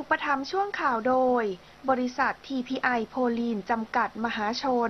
ปถัมภ์ช่วงข่าวโดยบริษัท TPI โพลีนจำกัดมหาชน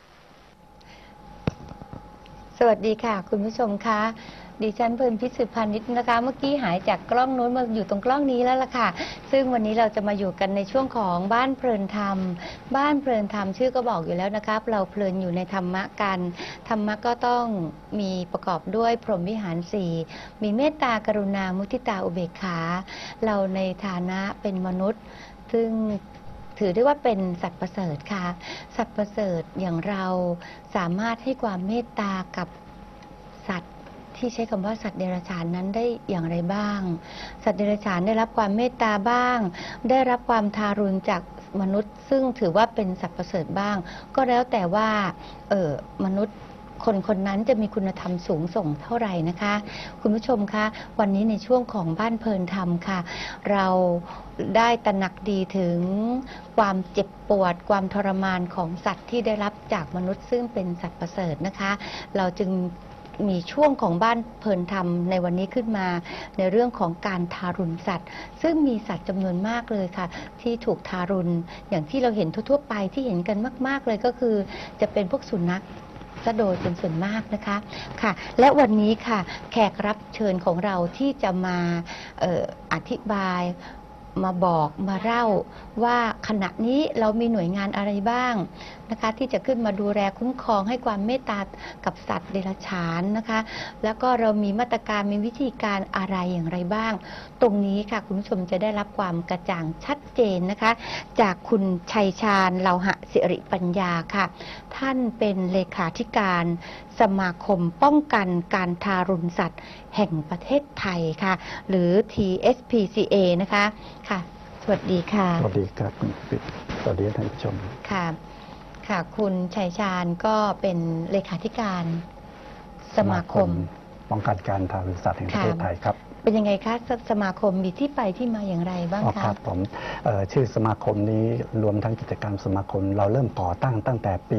สวัสดีค่ะคุณผู้ชมคะดิฉันเพลินพิสุทธิ์พานิชนะคะเมื่อกี้หายจากกล้องนู้นมาอยู่ตรงกล้องนี้แล้วล่ะค่ะซึ่งวันนี้เราจะมาอยู่กันในช่วงของบ้านเพลินธรรมบ้านเพลินธรรมชื่อก็บอกอยู่แล้วนะครับเราเพลินอยู่ในธรรมะกันธรรมะก็ต้องมีประกอบด้วยพรหมวิหารสี่มีเมตตากรุณามุทิตาอุเบกขาเราในฐานะเป็นมนุษย์ซึ่งถือได้ว่าเป็นสัตว์ประเสริฐค่ะสัตว์ประเสริฐอย่างเราสามารถให้ความเมตตากับสัตว์ที่ใช้คำว่าสัตว์เดรัจฉานนั้นได้อย่างไรบ้างสัตว์เดรัจฉานได้รับความเมตตาบ้างได้รับความทารุณจากมนุษย์ซึ่งถือว่าเป็นสัตว์ประเสริฐบ้างก็แล้วแต่ว่ามนุษย์คนนั้นจะมีคุณธรรมสูงส่งเท่าไหร่นะคะคุณผู้ชมคะวันนี้ในช่วงของบ้านเพลินธรรมค่ะเราได้ตระหนักดีถึงความเจ็บปวดความทรมานของสัตว์ที่ได้รับจากมนุษย์ซึ่งเป็นสัตว์ประเสริฐนะคะเราจึงมีช่วงของบ้านเพลินธรรมในวันนี้ขึ้นมาในเรื่องของการทารุณสัตว์ซึ่งมีสัตว์จำนวนมากเลยค่ะที่ถูกทารุณอย่างที่เราเห็นทั่วๆไปที่เห็นกันมากๆเลยก็คือจะเป็นพวกสุนัขซะโดยเป็นส่วนมากนะคะค่ะและวันนี้ค่ะแขกรับเชิญของเราที่จะมาอธิบายมาบอกมาเล่าว่าขณะนี้เรามีหน่วยงานอะไรบ้างนะคะที่จะขึ้นมาดูแลคุ้มครองให้ความเมตตากับสัตว์เดรัจฉานนะคะแล้วก็เรามีมาตรการมีวิธีการอะไรอย่างไรบ้างตรงนี้ค่ะคุณผู้ชมจะได้รับความกระจ่างชัดเจนนะคะจากคุณชัยชาญเลาหะสิริปัญญาค่ะท่านเป็นเลขาธิการสมาคมป้องกันการทารุณสัตว์แห่งประเทศไทยค่ะหรือ TSPCA นะคะค่ะสวัสดีค่ะสวัสดีครับคุณปิดสวัสดีท่านผู้ชมค่ะค่ะคุณชัยชาญก็เป็นเลขาธิการสมาคมป้องกันการทารุณสัตว์แห่งประเทศไทยครับเป็นยังไงคะสมาคมมีที่ไปที่มาอย่างไรบ้างคะครับผมชื่อสมาคมนี้รวมทั้งกิจกรรมสมาคมเราเริ่มก่อตั้งแต่ปี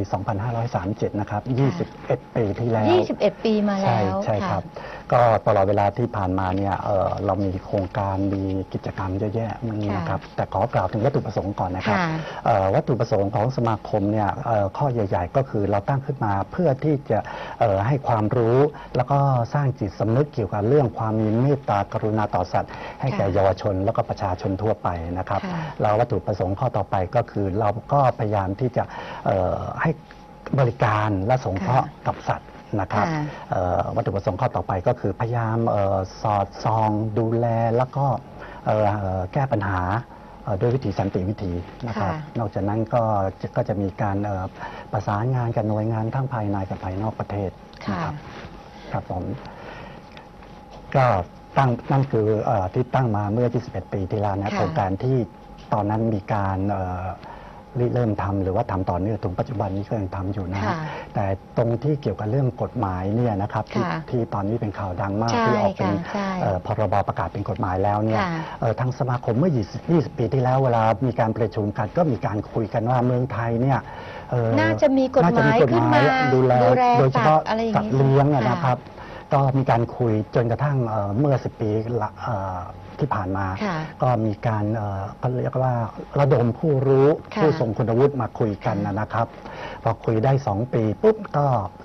2537 นะครับ21 ปีที่แล้ว 21 ปีมาแล้วใช่ครับก็ตลอดเวลาที่ผ่านมาเนี่ยเรามีโครงการมีกิจกรรมเยอะแยะนะครับแต่ขอกล่าวถึงวัตถุประสงค์ก่อนนะครับวัตถุประสงค์ของสมาคมเนี่ยข้อใหญ่ๆก็คือเราตั้งขึ้นมาเพื่อที่จะให้ความรู้แล้วก็สร้างจิตสำนึกเกี่ยวกับเรื่องความมีเมตตากรุณาต่อสัตว์ให้แก่เยาวชนแล้วก็ประชาชนทั่วไปนะครับแล้ววัตถุประสงค์ข้อต่อไปก็คือเราก็พยายามที่จะให้บริการและสงเคราะห์กับสัตว์นะครับวัตถุประสงค์ข้อต่อไปก็คือพยายามสอดส่องดูแลแล้วก็แก้ปัญหาด้วยวิธีสันติวิธีนะครับนอกจากนั้นก็จะมีการประสานงานกับหน่วยงานทั้งภายในกับภายนอกประเทศครับผมก็นั่นคือที่ตั้งมาเมื่อ 21 ปีที่แล้วนะโครงการที่ตอนนั้นมีการเริ่มทำหรือว่าทำต่อเนื่องถึงปัจจุบันนี้ก็ยังทำอยู่นะแต่ตรงที่เกี่ยวกับเรื่องกฎหมายเนี่ยนะครับที่ตอนนี้เป็นข่าวดังมากที่ออกเป็นพรบประกาศเป็นกฎหมายแล้วเนี่ยทางสมาคมเมื่อ 20 ปีที่แล้วเวลามีการประชุมกันก็มีการคุยกันว่าเมืองไทยเนี่ยน่าจะมีกฎหมายขึ้นมาดูแลโดยเฉพาะสัตว์เลี้ยงนะครับก็มีการคุยจนกระทั่งเมื่อ10 ปีที่ผ่านมาก็มีการก็เรียกว่าระดมผู้รู้ผู้ทรงคุณวุฒิมาคุยกันนะครับพอคุยได้ 2 ปีปุ๊บก็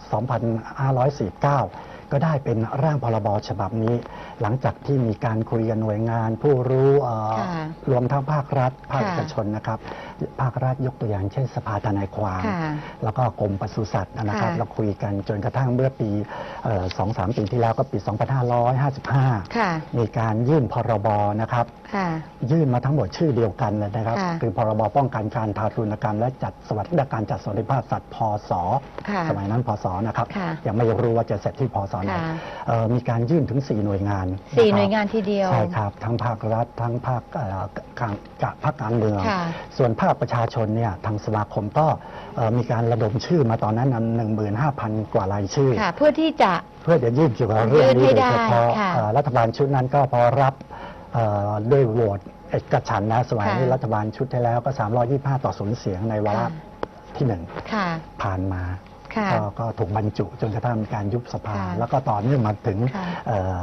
2549 ก็ได้เป็นร่างพรบฉบับนี้หลังจากที่มีการคุยกันหน่วยงานผู้รู้รวมทั้งภาครัฐภาคเอกชนนะครับภาครัฐยกตัวอย่างเช่นสภาทนายความแล้วก็กรมปศุสัตว์นะครับเราคุยกันจนกระทั่งเมื่อปี 2-3 ปีที่แล้วก็ปี 2555 มีการยื่นพรบนะครับยื่นมาทั้งหมดชื่อเดียวกันเลยนะครับคือพรบป้องกันการทารุณกรรมและจัดสวัสดิการจัดสวัสดิภาพสัตว์พศสมัยนั้นพศนะครับยังไม่รู้ว่าจะเสร็จที่พศไหนมีการยื่นถึง4 หน่วยงาน 4 หน่วยงานทีเดียวใช่ครับทั้งภาครัฐทั้งภาคการเมืองส่วนภาคประชาชนเนี่ยทางสมาคมก็มีการระดมชื่อมาตอนนั้น 15,000 กว่ารายชื่อเพื่อที่จะยื่นเกี่ยวกับเรื่องนี้โดยเฉพาะรัฐบาลชุดนั้นก็พอรับด้วยโหวตเอกฉันท์นะสมัยรัฐบาลชุดที่แล้วก็325-0 เสียงในวาระที่1ผ่านมาก็ถูกบรรจุจนกระทั่งมีการยุบสภาแล้วก็ต่อเนื่องมาถึง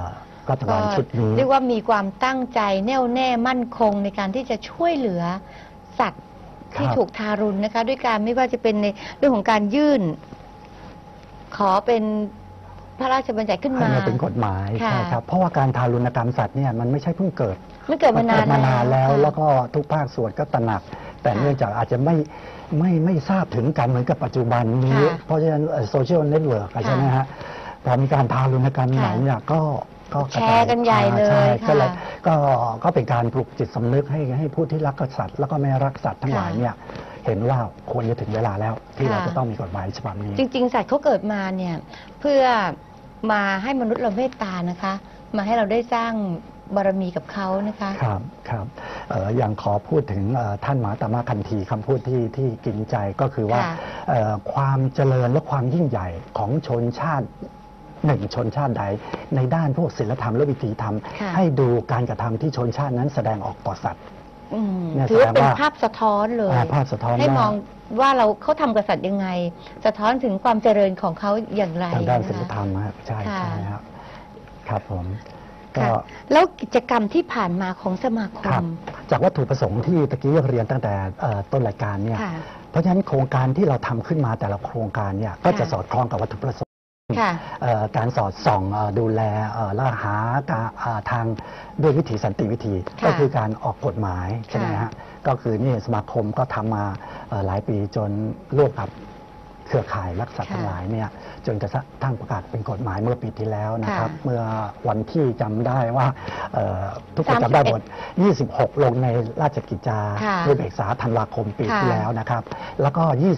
รัฐบาลชุดนี้เรียกว่ามีความตั้งใจแน่วแน่มั่นคงในการที่จะช่วยเหลือสัตว์ที่ถูกทารุณนะคะ ด้วยการไม่ว่าจะเป็นในเรื่องของการยื่น ขอเป็นพระราชบัญญัติขึ้นมาให้เป็นกฎหมายค่ะใช่ครับเพราะว่าการทารุณกรรมสัตว์เนี่ยมันไม่ใช่เพิ่งเกิดมันเกิดมานานแล้วค่ะแล้วก็ทุกภาคส่วนก็ตระหนัก แต่ค่ะเนื่องจากอาจจะไม่ทราบถึงกันเหมือนกับปัจจุบันนี้ค่ะเพราะฉะนั้นโซเชียลเน็ตเวิร์กใช่ไหมฮะพอมีการทารุณกรรมไหนเนี่ยก็กระแชร์กันใหญ่เลยใช่ค่ะก็เลยก็เป็นการปลุกจิตสำนึกให้ผู้ที่รักสัตว์แล้วก็ไม่รักสัตว์ทั้งหลายเนี่ยเห็นว่าควรจะถึงเวลาแล้วที่เราจะต้องมีกฎหมายฉบับนี้จริง ๆ สัตว์เขาเกิดมาเนี่ยเพื่อมาให้มนุษย์เราเมตตานะคะ มาให้เราได้สร้างบารมีกับเขานะคะครับครับอย่างขอพูดถึงท่านมหาตมะคันธีคำพูดที่กินใจก็คือว่าค่ะความเจริญและความยิ่งใหญ่ของชนชาติหนึ่งชนชาติใด ในด้านพวกศีลธรรมและวิถีธรรมค่ะให้ดูการกระทำที่ชนชาตินั้นแสดงออกต่อสัตว์อืมเนี่ยถือว่าเป็นแสดงว่าภาพสะท้อนเลยภาพสะท้อนให้มองว่าว่าเขาทำกษัตริย์ยังไง สะท้อนถึงความเจริญของเขาอย่างไรทางด้านนะคะศีลธรรมครับใช่ค่ะใช่ครับครับผมก็ค่ะแล้วกิจกรรมที่ผ่านมาของสมาคครับมจากวัตถุประสงค์ที่ตะกี้เรียนตั้งแต่ต้นรายการเนี่ยค่ะเพราะฉะนั้นโครงการที่เราทำขึ้นมาแต่ละโครงการเนี่ยก็จะค่ะสอดคล้องกับวัตถุประสงค์ค่ะการสอดส่องดูแลและหาทางด้วยวิถีสันติวิธีค่ะก็คือการออกกฎหมายใช่ไหมค่ะฮะก็คือนี่สมาคมก็ทำมาหลายปีจนร่วมกับเครือข่ายรักสัตว์ทั้งหลายเนี่ยจนกระทั่งประกาศเป็นกฎหมายเมื่อปีที่แล้วนะครับ เมื่อวันที่จำได้ว่าทุกคนจำได้หมด 26 ลงในราชกิจจาค่ะนุเบกษาธันวาคมปีที่แล้วนะครับ แล้วก็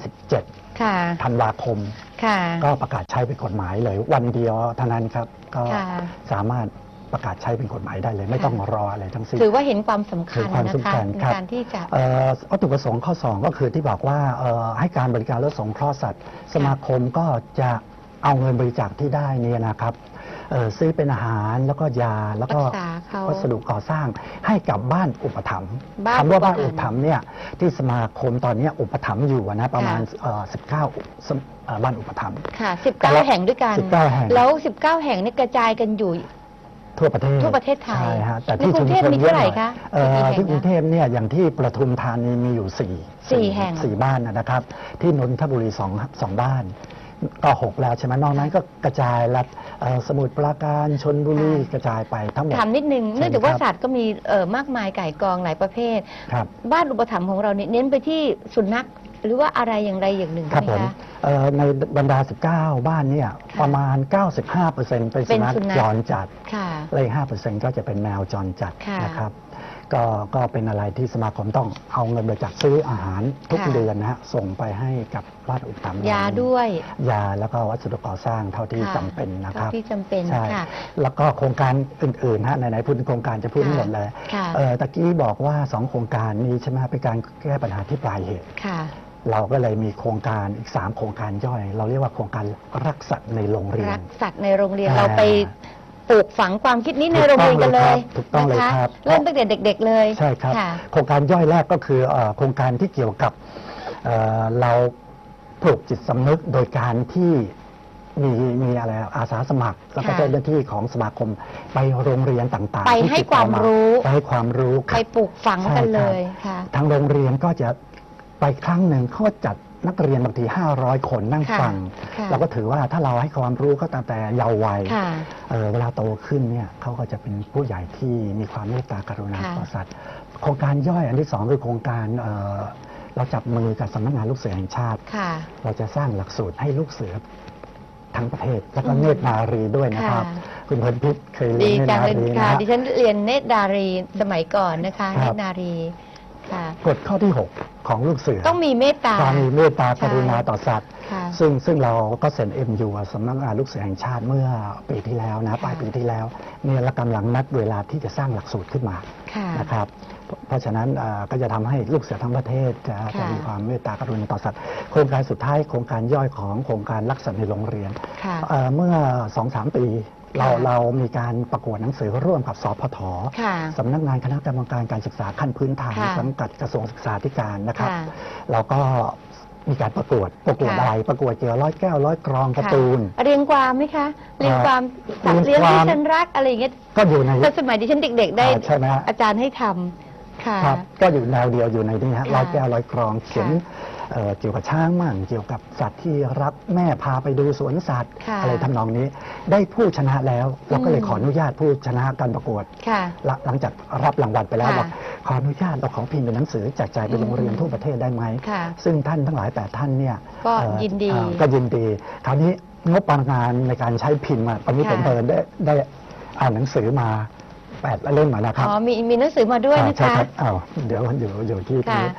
27 ค่ะธันวาคมค่ะก็ประกาศใช้เป็นกฎหมายเลยวันเดียวเท่านั้นครับก็ค่ะสามารถประกาศใช้เป็นกฎหมายได้เลย ไม่ต้องรออะไรทั้งสิ้นถือว่าเห็นความสำคัญเห็นความนะสำคะคัญในครับการที่จะวัตถุประสงค์ข้อ 2 ก็คือที่บอกว่าให้การบริการและสงเคราะห์สัตว์ สมาคมก็จะเอาเงินบริจาคที่ได้เนี่ยนะครับซื้อเป็นอาหารแล้วก็ยาแล้วก็รักษาเขาวัสดุก่อสร้างให้กับบ้านอุปถัมภ์บ้านคำว่าบ้านอุอุปปถัถัมมภ์ภ์เนี่ยที่สมาคมตอนนี้อุปถัมภ์อยู่นะประมาณค่ะ 19บ้านอุปถัมภ์ค่ะแต่ละ 19 แห่งด้วยกัน 19แห่งแล้ว 19 แห่งนี่กระจายกันอยู่ทั่วประเทศทั่วประเทศไทยใช่ฮะแต่ในที่กรุชุมงเทพชนมีเยอะเท่าไหร่หน่อยคะที่กรุงเทพเนี่ยอย่างที่ปทุมธานีมีอยู่สี่แห่ง 4 บ้านนะครับ ที่นนทบุรี2 บ้าน ก็ 6 แล้วใช่ไหมนอกนั้นก็กระจายรัฐสมุทรปราการชลบุรีกระจายไปทั้งหมดถามนิดนึงเชิญเนื่องจากว่าครับสัตว์ก็มีมากมายไก่กองหลายประเภทครับบ้านอุปถัมภ์ของเราเนี่ยเน้นไปที่สุนัขหรือว่าอะไรอย่างไรอย่างหนึ่งครับใช่ผมไหมคะในบรรดา 19 บ้านเนี่ยค่ะประมาณ 95%เป็นเป็นสุนัขสุนัขจรจัดค่ะและอีก5%ก็จะเป็นแมวจรจัดค่ะนะครับ ก็เป็นอะไรที่สมาคมต้องเอาเงินบริจาคซื้ออาหารทุกค่ะเดือนนะฮะส่งไปให้กับบ้านอุปถัมภ์ยาด้วยยาแล้วก็วัสดุก่อสร้างเท่าที่ค่ะจำเป็นนะครับเท่าที่จำเป็นใช่ค่ะแล้วก็โครงการอื่นๆฮะไหนๆพูดถึงโครงการจะพูดทั้งหมดเลยค่ะตะกี้บอกว่า2โครงการนี้ใช่ไหมฮะเป็นการแก้ปัญหาที่ปลายเหตุค่ะเราก็เลยมีโครงการอีก3โครงการย่อย เราเรียกว่าโครงการรักสัตว์ในโรงเรียรันกสัตว์ในโรงเรียนอ่าเราไปปลูกฝังความคิดนี้ในโรงเรียนกันเลยถูกต้องเลยนะะครับเริ่มตั้งแต่เด็ก ๆ เลยใช่ครับค่ะโครงการย่อยแรกก็คือโครงการที่เกี่ยวกับเราปลูกจิตสำนึกโดยการที่มีอะไรอาสาสมัคร แล้วก็ค่ะเจ้าหน้าที่ของสมาคมไปโรงเรียนต่างๆไปที่ให้ติดคต่อวามรู้ไปให้ความรู้คไปรับปลูกฝังกันเลใช่ยครับค่ะทางโรงเรียนก็จะไปครั้งหนึ่งเขาก็จัดนักเรียนบางที500 คนนั่งค่ะฟังค่ะเราก็ถือว่าถ้าเราให้ความรู้เขาตั้งแต่เยาว์วัยค่ะเวลาโตขึ้นเนี่ยเขาก็จะเป็นผู้ใหญ่ที่มีความเมตตากรุณาค่ะต่อสัตว์ โครงการย่อยอันที่2คือโครงการเราจับมือกับสำนักงานลูกเสือแห่งชาติค่ะเราจะสร้างหลักสูตรให้ลูกเสือทั้งประเทศ แล้วก็อืมเนตรนารีด้วยนะครับค่ะคุณเพลินพิษเคยเรีดียนเนตรจังนาเลยรีค่ะนะดิฉันเรียนเนตรดารีสมัยก่อนนะคะคเนรับตรนารีค่ะกฎข้อที่ 6 ของลูกเสือต้องมีเมตตาความมีเมตตากรุณาต่อสัตว์ค่ะซึ่งเราก็เซ็น MU กับสำนักงานลูกเสือแห่งชาติเมื่อปีที่แล้วนะค่ะปลายปีที่แล้วเนี่ยเรากำลังนัดเวลาที่จะสร้างหลักสูตรขึ้นมาค่ะนะครับ เพราะฉะนั้นก็จะทำให้ลูกเสือทั้งประเทศจะค่ะมีความเมตตากรุณาต่อสัตว์โครงการสุดท้ายโครงการย่อยของโครงการรักสัตว์ในโรงเรียนค่ะเมื่อ 2-3 ปีค่ะเรามีการประกวดหนังสือร่วมกับสพทค่ะสำนักงานคณะกรรมการการศึกษาขั้นพื้นฐานค่ะสังกัดกระทรวงศึกษาธิการนะครับค่ะเราก็มีการประกวดอะไรประกวดเกี่ยวร้อยแก้วร้อยกรองการ์ค่ะตูนเรียงความไหมคะเรียงความสัตว์เลี้ยงที่ฉันรักอะไรอย่างเงี้ยก็อยู่ในแต่สมัยที่ฉันเด็ก ๆ ได้ใช่ไหมฮะอาจารย์ให้ทำค่ะครับก็อยู่แนวเดียวอยู่ในนี้ฮะค่ะร้อยแก้วร้อยกรองเขียนเกี่ยวกับช้างมั่งเกี่ยวกับสัตว์ที่รักแม่พาไปดูสวนสัตว์ค่ะอะไรทำนองนี้ ได้ผู้ชนะแล้วเราก็เลยอืมขออนุญาตผู้ชนะการประกวดค่ะหลังจากรับรางวัลไปแล้วค่ะบอกขออนุญาตเราขอพิมพ์เป็นหนังสือแจกจ่ายไปโรงเรียนทั่วประเทศได้ไหมค่ะซึ่งท่านทั้งหลาย8ท่านเนี่ยก็ยินดีก็ยินดี คราวนี้งบประมาณในการใช้พิมพ์ตอนนี้ค่ะผมได้อ่านหนังสือมา8เล่มนะครับอ๋อมีหนังสือมาด้วยนะใช่คะครับเดี๋ยวอยู่ที่ค่ะนี้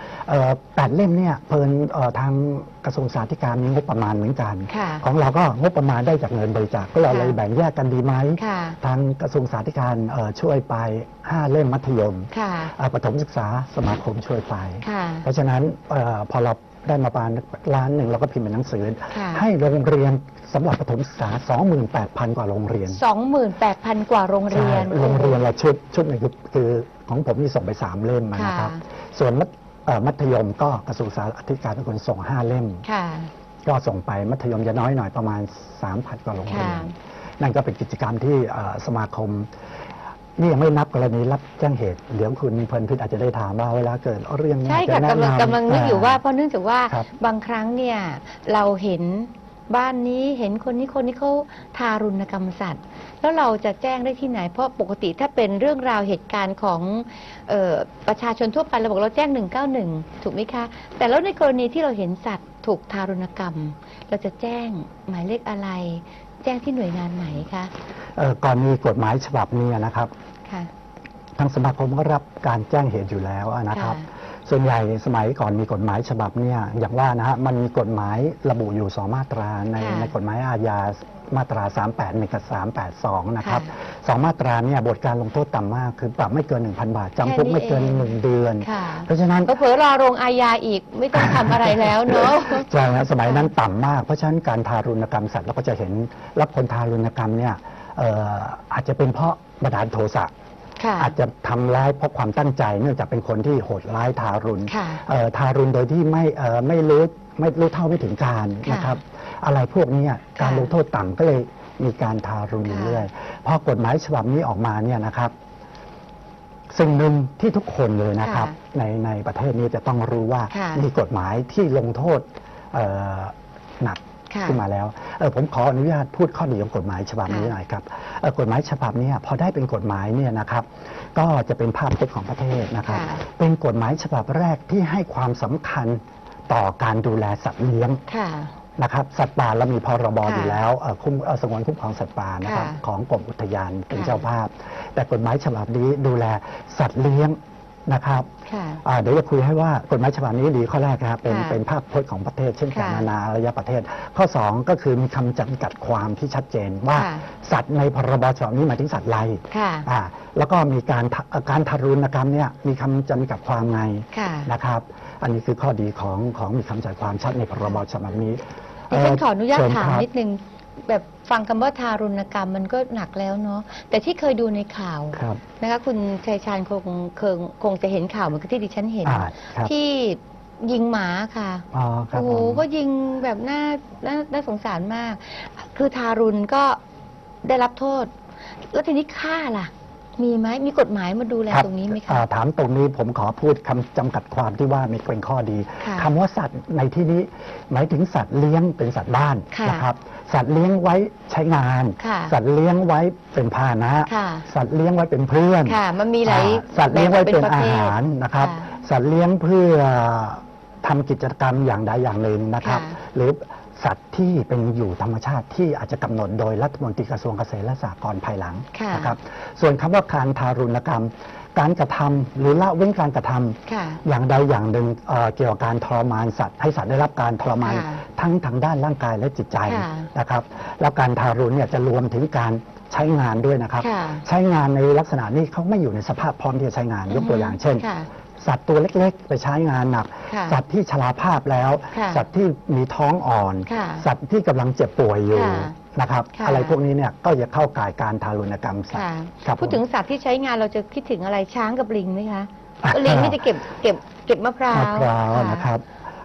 8เล่มเนี่ยเพลินทางกระทรวงสาธารณสุขมีงบประมาณเหมือนกันค่ะของเราก็งบประมาณได้จากเงินบริจาคก็เราค่ะเลยแบ่งแยกกันดีไหมค่ะทางกระทรวงสาธารณสุขช่วยไป5เล่มมัธยมค่ะประถมศึกษาสมาคมช่วยไปค่ะเพราะฉะนั้นพอเราได้มาประมาณล้านหนึ่งเราก็พิมพ์เป็นหนังสือค่ะให้โรงเรียนสำหรับประถมศึกษา 28,000 กว่าโรงเรียน 28,000 กว่าโรงเรียนใช่โรงเรียนเราชุดหนึ่งคือของผมนี่ส่งไป3เล่มนะครับค่ะส่วนมัธยมก็กระทรวงสาธารณสุขเป็นคนส่ง5เล่มค่ะก็ส่งไปมัธยมจะน้อยหน่อยประมาณ 3,000 กว่าโรงเรียนค่ะนั่นก็เป็นกิจกรรมที่สมาคม นี่ยังไม่นับกรณีรับแจ้งเหตุเดี๋ยวคุณเพลินพิษอาจจะได้ถามว่าเวลาเกิดเรื่องใช่ค่ะจะแนะนำกำลังนึกอยู่ว่าเพราะเนื่องจากว่าครับบางครั้งเนี่ยเราเห็นบ้านนี้เห็นคนนี้เขาทารุณกรรมสัตว์ แล้วเราจะแจ้งได้ที่ไหน เพราะปกติถ้าเป็นเรื่องราวเหตุการณ์ของประชาชนทั่วไปเราบอกเราแจ้ง191ถูกไหมคะ แต่แล้วในกรณีที่เราเห็นสัตว์ถูกทารุณกรรม เราจะแจ้งหมายเลขอะไร แจ้งที่หน่วยงานไหนคะก่อนมีกฎหมายฉบับนี้นะครับค่ะทางสมาคมก็รับการแจ้งเหตุอยู่แล้วนะครับค่ะส่วนใหญ่สมัยก่อนมีกฎหมายฉบับเนี่ยอย่างว่านะฮะมันมีกฎหมายระบุอยู่2มาตราในกฎหมายอาญามาตรา 381 กับ 382 นะครับสองมาตราเนี่ยบทการลงโทษต่ำมากคือปรับไม่เกิน 1,000 บาทจำคุกไม่เกิน 1 เดือนค่ะเพราะฉะนั้นเผลอๆรอลงอาญาอีกไม่ต้องทำอะไรแล้วเนาะใช่ครับสมัยนั้นต่ำมากเพราะฉะนั้นการทารุณกรรมสัตว์เราก็จะเห็นรับคนทารุณกรรมเนี่ยอาจจะเป็นเพราะบันดาลโทสะค่ะอาจจะทำร้ายเพราะความตั้งใจเนื่องจากเป็นคนที่โหดร้ายทารุณค่ะทารุณโดยที่ไม่รู้เท่าไม่ถึงการค่ะนะครับ อะไรพวกนี้การค่ะลงโทษต่ำก็เลยมีการทารุณค่ะเรื่อยๆพอกฎหมายฉบับนี้ออกมาเนี่ยนะครับ สิ่งหนึ่งที่ทุกคนเลยนะครับ ในประเทศนี้จะต้องรู้ว่าค่ะมีกฎหมายที่ลงโทษหนักค่ะขึ้นมาแล้วผมขออนุญาตพูดข้อดีของกฎหมายฉบับนี้หน่อยครับกฎหมายฉบับนี้พอได้เป็นกฎหมายเนี่ยนะครับ ก็จะเป็นภาพพจน์ของประเทศนะครับค่ะเป็นกฎหมายฉบับแรกที่ให้ความสำคัญต่อการดูแลสัตว์เลี้ยงค่ะนะครับสัตว์ป่าเรามีพรบค่ะอยู่แล้วสงวนคุ้มครองสัตว์ป่านะครับค่ะของกรมอุทยานเป็นค่ะเจ้าภาพ แต่กฎหมายฉบับนี้ดูแลสัตว์เลี้ยงนะครับค่ะเดี๋ยวจะคุยให้ว่ากฎหมายฉบับนี้ดีข้อแรกนะครับเป็นค่ะเป็นภาพพจน์ของประเทศ เช่นกันค่ะนานาอารยประเทศ ข้อ 2 ก็คือมีคำจำกัดความที่ชัดเจนว่าค่ะสัตว์ในพรบฉบับนี้หมายถึงสัตว์ไรค่ะแล้วก็มีการทารุณกรรมเนี่ยมีคำจำกัดความไงค่ะนะครับ อันนี้คือข้อดีของมีคำจำกัดความชัดในพรบฉบับนี้ดิฉันขออนุญาตเชิญถามครับนิดนึงแบบฟังคำว่าทารุณกรรมมันก็หนักแล้วเนาะแต่ที่เคยดูในข่าวครับนะคะคุณชัยชาญคงจะเห็นข่าวเหมือนกับที่ดิฉันเห็นครับที่ยิงหมาค่ะอ๋อครับโอ้โหผมก็ยิงแบบน่าสงสารมาก คือทารุณก็ได้รับโทษ แล้วทีนี้ฆ่าล่ะ มีไหมมีกฎหมายมาดูแลครับตรงนี้ไหมคะถามตรงนี้ผมขอพูดคำจำกัดความที่ว่ามีเป็นข้อดีค่ะคำว่าสัตว์ในที่นี้หมายถึงสัตว์เลี้ยงเป็นสัตว์บ้านค่ะนะครับ สัตว์เลี้ยงไว้ใช้งานค่ะสัตว์เลี้ยงไว้เป็นพาหนะค่ะสัตว์เลี้ยงไว้เป็นเพื่อนค่ะ มันมีหลายสัตว์เลี้ยงไว้เป็นประอาภทหารนะครับค่ะสัตว์เลี้ยงเพื่อทำกิจกรรมอย่างใดอย่างหนึ่งนะครับค่ะหรือสัตว์ที่เป็นอยู่ธรรมชาติที่อาจจะกำหนดโดยรัฐมนตรีกระทรวงเกษตรและสหกรณ์ภายหลังค่ะนะครับ ส่วนคำว่าการทารุณกรรม การกระทำหรือละเว้นการกระทำค่ะอย่างใดอย่างหนึ่งเกี่ยวกับการทรมานสัตว์ ให้สัตว์ได้รับการทรมานค่ะทั้งทางด้านร่างกายและจิตใจค่ะนะครับ แล้วการทารุณเนี่ยจะรวมถึงการใช้งานด้วยนะครับค่ะใช้งานในลักษณะนี้เขาไม่อยู่ในสภาพพร้อมที่จะใช้งานยกตัวอย่างเช่นค่ะสัตว์ตัวเล็กๆ ไปใช้งานหนักค่ะสัตว์ที่ชราภาพแล้วค่ะสัตว์ที่มีท้องอ่อนค่ะสัตว์ที่กำลังเจ็บป่วยอยู่ค่ะนะครับค่ะอะไรพวกนี้เนี่ยก็จะเข้าข่ายการทารุณกรรมสัตค่ะว์ครับพูดถึงผมสัตว์ที่ใช้งานเราจะคิดถึงอะไรช้างกับลิงไหมคะ ลิงนี่จะเก็บมะพร้าวมะพร้าวค่ะนะครับ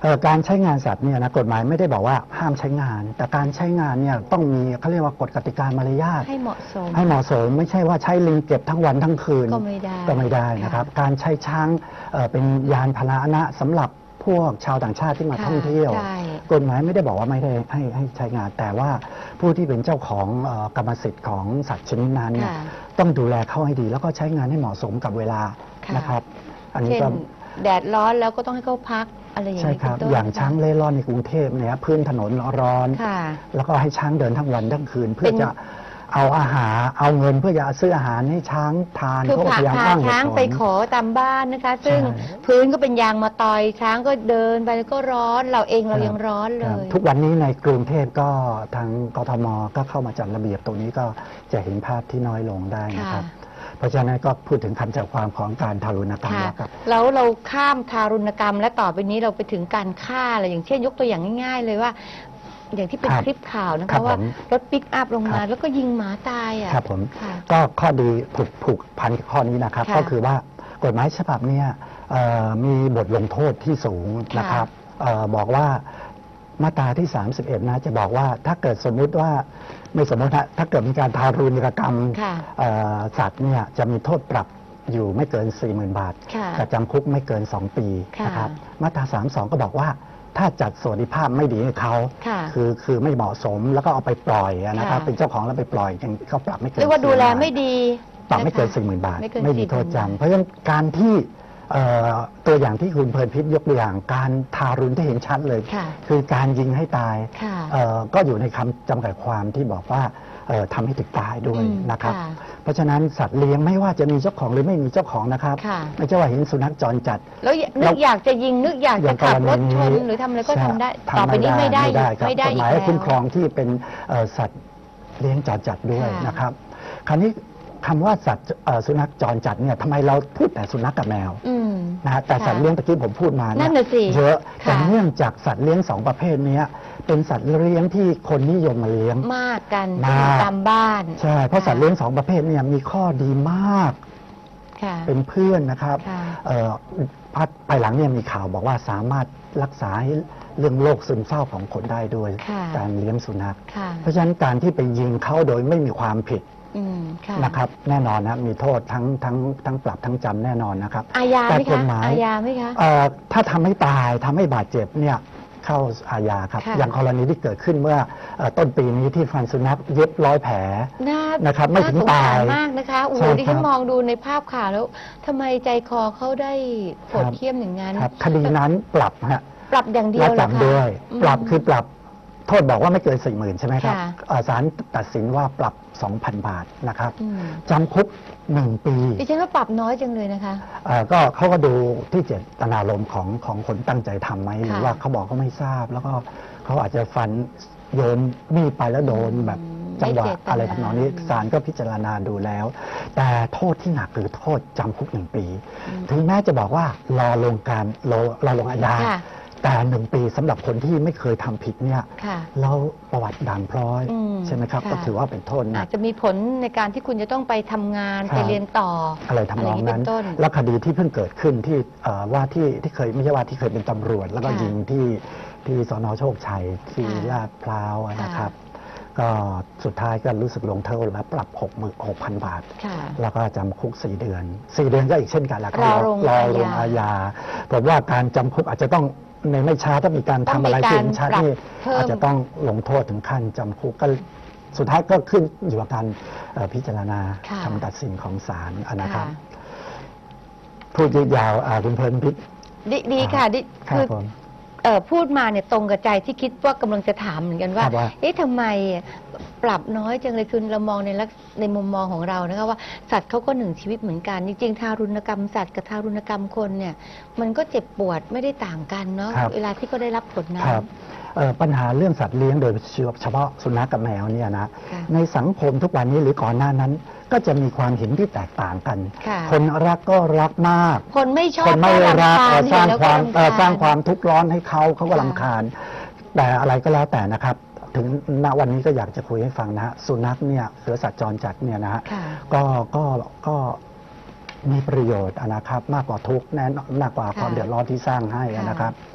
การใช้งานสัตว์เนี่ยนะกฎหมายไม่ได้บอกว่าห้ามใช้งาน แต่การใช้งานเนี่ยต้องมีเขาเรียกว่ากฎกติกามารยาทให้เหมาะสมให้เหมาะสมไม่ใช่ว่าใช้ลิงเก็บทั้งวันทั้งคืนก็ไม่ได้ก็ไม่ได้นะครับ การใช้ช้างเป็นยานพาหนะสำหรับพวกชาวต่างชาติที่มาค่ะท่องเที่ยวใช่กฎหมายไม่ได้บอกว่าไม่ได้ให้ใช้งาน แต่ว่าผู้ที่เป็นเจ้าของกรรมสิทธิ์ของสัตว์ชนิดนั้นเนี่ยค่ะต้องดูแลเขาให้ดี แล้วก็ใช้งานให้เหมาะสมกับเวลาค่ะนะครับ อันนี้เช่นก็แดดร้อนแล้วก็ต้องให้เขาพักอะไรอย่างใช่นี้ครับเป็นต้นอย่างช้างเล่ร่อนในกรุงเทพเนี่ยพื้นถนนร้อนค่ะแล้วก็ให้ช้างเดินทั้งวันทั้งคืน เพื่อเป็นจะเอาอาหารเอาเงินเพื่อจะซื้ออาหารให้ช้างทานคือเขาก็พยายามพาอ้างเหตุช้างผลไปขอตามบ้านนะคะ ซึ่งใช่พื้นก็เป็นยางมาตอยช้างก็เดินไปแล้วก็ร้อนเราเองเรายังร้อนเลครับยทุกวันนี้ในกรุงเทพก็ทางกทมก็เข้ามาจัดระเบียบตรงนี้ก็จะเห็นภาพที่น้อยลงได้นะครับค่ะเพราะฉะนั้นก็พูดถึงคำจำความของการทารุณกรรมค่ะแล้วครับแล้วเราข้ามทารุณกรรมและต่อไปนี้เราไปถึงการฆ่าอะไรอย่างเช่นยกตัวอย่างง่ายๆเลยว่า อย่างที่เป็นครับคลิปข่าวนะครัคะบว่าผมรถปิกอัพลงมาครับแล้วก็ยิงหมาตายอ่ะครับผมค่ะก็ข้อดีผูกพันกับข้อนี้นะครับค่ะก็คือว่ากฎหมายฉบับเนี้มีบทลงโทษที่สูงนะครับบอกว่ามาตราที่ 31 นะจะบอกว่าถ้าเกิดสมมุติว่าไม่สมมตินะถ้าเกิดมีการทารุณกรรมค่ะสัตว์เนี่ยจะมีโทษปรับอยู่ไม่เกิน 40,000 บาทค่ะกับจำคุกไม่เกิน 2 ปีค่ะนะครับมาตรา 32 ก็บอกว่าถ้าจัดสวัสดิภาพไม่ดีให้เขาค่ะคือไม่เหมาะสมแล้วก็เอาไปปล่อยนะครับค่ะเป็นเจ้าของแล้วไปปล่อยอย่างเขาปรับไม่เกินเรียกว่าดูแล 40,000 ไม่ดีปรับไม่เกินนะคะ 40,000 บาทไม่เกินไม่มีโทษ 40,000 จำเพราะฉะนั้นการที่ตัวอย่างที่คุณเพลินพิษยกตัวอย่างการทารุณที่เห็นชัดเลยค่ะคือการยิงให้ตายค่ะก็อยู่ในคำจำกัดความที่บอกว่าทำให้ถึงตายด้วยอืมนะครับค่ะเพราะฉะนั้นสัตว์เลี้ยงไม่ว่าจะมีเจ้าของหรือไม่มีเจ้าของนะครับค่ะไม่ใช่ว่าเห็นสุนัขจรจัดแล้วนึกอยากจะยิงนึกอยากจะขับรถชนหรือทำอะไรก็ทำได้ ต่อไปนี้ไม่ได้ครับไม่ได้กฎอีหกมายแล้วคุ้มครองที่เป็นสัตว์เลี้ยงจรจัดด้วยค่ะนะครับ คราวนี้คำว่าสัตว์สุนัขจรจัดเนี่ยทำไมเราพูดแต่สุนัขกับแมวอืมนะฮะแต่สัตว์เลี้ยงตะกี้ผมพูดมานั่เนี่ยนน่ะสิเยอะค่ะแต่เนื่องจากสัตว์เลี้ยงสองประเภทเนี้ยเป็นสัตว์เลี้ยงที่คนนิยมมาเลี้ยงมากกันมากตามบ้านใช่เพราะสัตว์เลี้ยงสองประเภทเนี่ยมีข้อดีมากค่ะเป็นเพื่อนนะครับค่ะภายหลังเนี่ยมีข่าวบอกว่าสามารถรักษาให้เรื่องโรคซึมเศร้าของคนได้ด้วยค่ะการเลี้ยงสุนัขค่ะเพราะฉะนั้นการที่ไปยิงเขาโดยไม่มีความผิดอืมค่ะนะครับ แน่นอนนะมีโทษทั้งปรับทั้งจำแน่นอนนะครับอาญาไหมแต่กคะฎหมายอาญาไหมคะถ้าทำให้ตายทำให้บาดเจ็บเนี่ยเข้าอาญาครับค่ะอย่างกรณีที่เกิดขึ้นเมื่อต้นปีนี้ที่ฟันสุนัขเย็บ100 แผลน่านะครับไม่ถึงน่สสรตายมากนะคะโอ้โหใช่ดิฉันครับมองดูในภาพข่าวแล้วทำไมใจคอเขาได้โหดครับเหี้ยมอย่างนั้นครับคดีนั้นปรับฮะปรับอย่างเดียวและเหรอคะจำด้วยอืมปรับคือปรับโทษบอกว่าไม่เกิน 40,000 ใช่ไหมครับค่ะศาลตัดสินว่าปรับ 2,000 บาทนะครับอืมจำคุก 1 ปีดิฉันว่าปรับน้อยจังเลยนะคะก็เขาก็ดูที่เจตนารมณ์ของคนตั้งใจทำไหมหรือว่าเขาบอกเขาไม่ทราบ แล้วก็เขาอาจจะฟันโยนมีดไปแล้วโดนแบบจังหวะไม่เจตนาอะไรทำนองนี้ศาลก็พิจารณาดูแล้ว แต่โทษที่หนักคือโทษจำคุก 1 ปี ถึงแม้จะบอกว่ารอลงอาญาค่ะแต่ 1 ปีสำหรับคนที่ไม่เคยทำผิดเนี่ยค่ะแล้วประวัติด่างพร้อยอืมใช่ไหมครับค่ะก็ถือว่าเป็นโทษหนัอาก จจะมีผลในการที่คุณจะต้องไปทำงานครับไปเรียนต่ออะไรทำนองเป็นั้นต้นแล้วคดีที่เพิ่งเกิดขึ้นที่ว่าที่เคยไม่ใช่ว่าที่เคยเป็นตำรวจ แล้วก็ค่ะยิงที่สนโชคชัยที่ค่ะลาดพร้าวอะนะครับค่ะก็สุดท้ายก็รู้สึกลงโทษแล้วปรับ 6,000 บาทค่ะแล้วก็จำคุก 4 เดือน 4 เดือนก็อีกเช่นกันแหละรอลงรอลงอาอาญาญาผมว่าการจำคุกอาจจะต้องในไม่ช้าถ้ามีการต้อทำงมีอะไรที่การเห็นชัดปรับนี่เพิ่มอาจจะต้องลงโทษถึงขั้นจำคุกก็สุดท้ายก็ขึ้นอยู่กับการพิจารณาค่ะคำตัดสินของศาลนะครับค่ะพูดยืดยาวคุณเพลินพิษดีค่ะดิครับคือผมพูดมาเนี่ยตรงกับใจที่คิดว่ากำลังจะถามเหมือนกันว่าครับว่าเอ๊ะทำไมปรับน้อยจังเลยคือเรามองในมุมมองของเรานะคะว่าสัตว์เขาก็หนึ่งชีวิตเหมือนกัน จริงๆทารุณกรรมสัตว์กับทารุณกรรมคนเนี่ย มันก็เจ็บปวดไม่ได้ต่างกันเนาะครับเวลาที่ก็ได้รับผลนั้คน รับปัญหาเรื่องสัตว์เลี้ยงโดยเฉพาะสุนัขกับแมวเนี่ยนะค่ะในสังคมทุกวันนี้หรือก่อนหน้านั้น ก็จะมีความเห็นที่แตกต่างกันค่ะคนรักก็รักมากคนไม่ชอบคนไม่ก็รักรำคาญสร้างเห็นแล้วคก็วามรำคาญสร้างความทุกข์ร้อนให้เขาก็ค่ะรำคาญ แต่อะไรก็แล้วแต่นะครับ ถึงณวันนี้ก็อยากจะคุยให้ฟังนะฮะสุนัขเนี่ยหรือสัตว์จรจัดเนี่ยนะฮะค่ะก็มีประโยชน์นะครับ มากกว่าทุกข์แน่นอนมากกว่าค่ะความเดือดร้อนที่สร้างให้นะครับ